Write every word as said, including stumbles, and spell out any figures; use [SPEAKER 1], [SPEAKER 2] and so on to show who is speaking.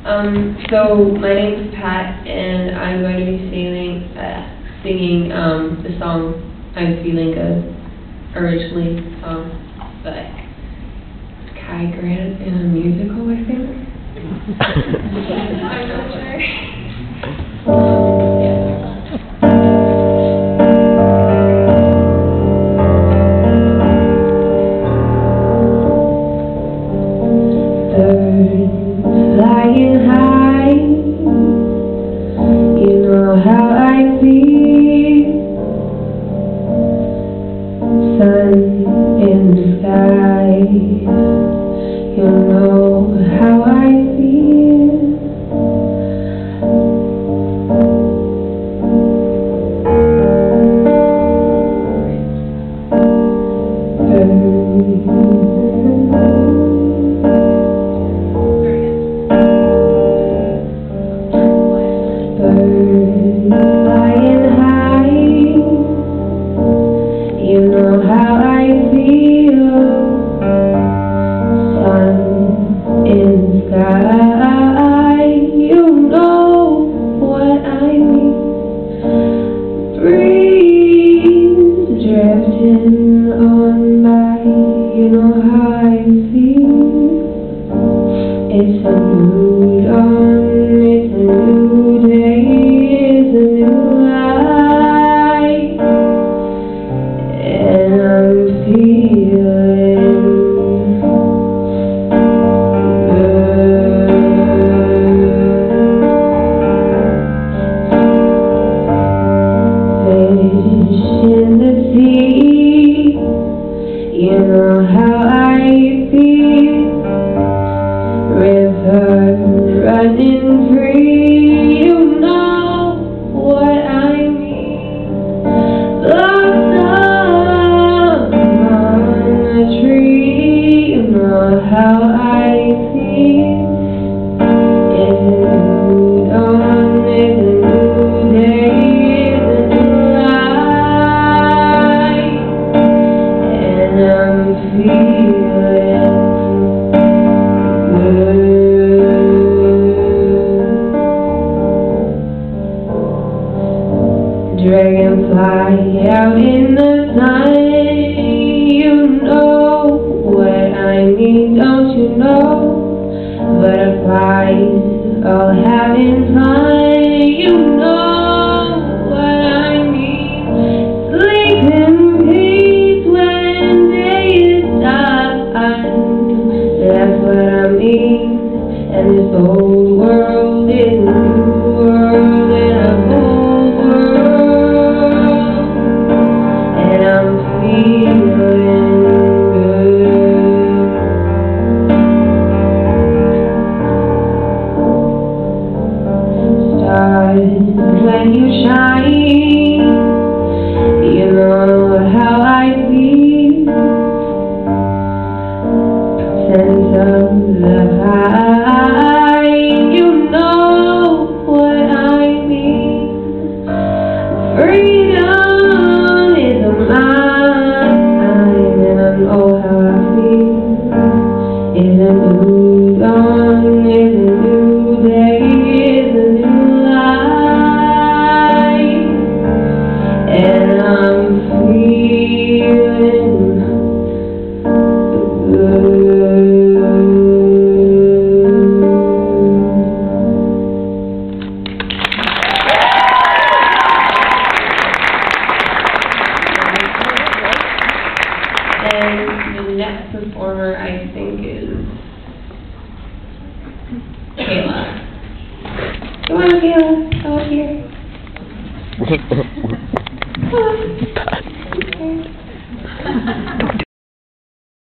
[SPEAKER 1] Um, so my name is Pat, and I'm going to be singing, uh, singing um, the song "I'm Feeling Good," originally sung by Kai Grant in a musical, I think. I'm not sure. Yeah. Flying high, you know how I feel. Sun in the sky, you know how I feel. It's a new dawn, it's a new day, it's a new life, and I'm feeling good. Fish in the sea, you know how I feel. River running free, you know what I mean. Blossom on the tree, you know how I feel. It's a new dawn, it's a new day, it's a new life, and I'm feeling dragonfly out in the sun, you know what I mean, don't you know? Butterflies all having fun, you know what I mean. Sleep in peace when day is done, that's what I mean. And this old world is a new world and a whole world, and I'm feeling good. Stars, when you shine, you know how I feel. Sense of the high, you know what I mean. Freedom is mine, and I know how I feel. It's a new dawn, it's a new day, it's a new life, and I'm feeling And the next performer, I think, is Kayla. Come on, Kayla. Come up here. Come on. Okay.